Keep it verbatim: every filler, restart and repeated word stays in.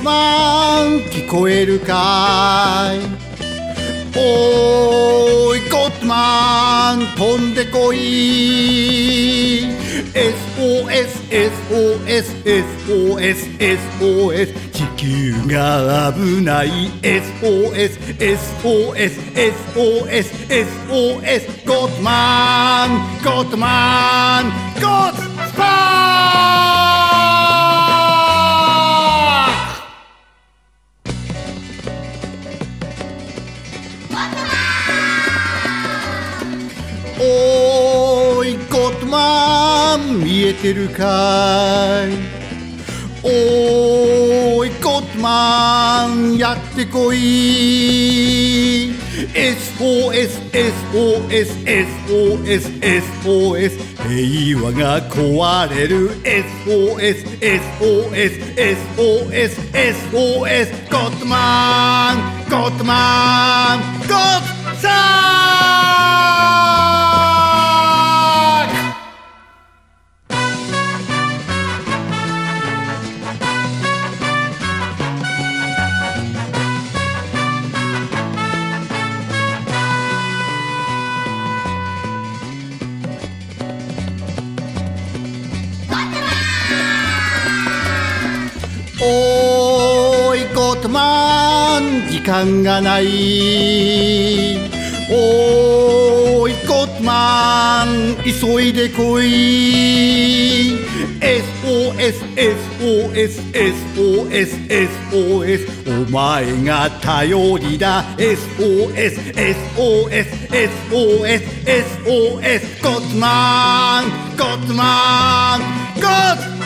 マン聞こえるかい。おーいゴッドマン飛んでこい。 エスオーエス エスオーエス エスオーエス エスオーエス 地球が危ない。 エスオーエス エスオーエス エスオーエス エスオーエス ゴッドマンゴッドマンゴッドスパー。おーいゴッドマン見えてるかい。おーいゴッドマンやってこい。 エスオーエス エスオーエス エスオーエス エスオーエス 平和が壊れる。 エスオーエス エスオーエス エスオーエス エスオーエス ゴッドマンゴッドマンゴッドサーク。おーいゴッドマン時間がない。おーいゴッドマン急いでこい。 エスオーエス エスオーエス エスオーエス エスオーエス お前が頼りだ。 エスオーエス エスオーエス エスオーエス エスオーエス ゴッドマンゴッドマンゴッド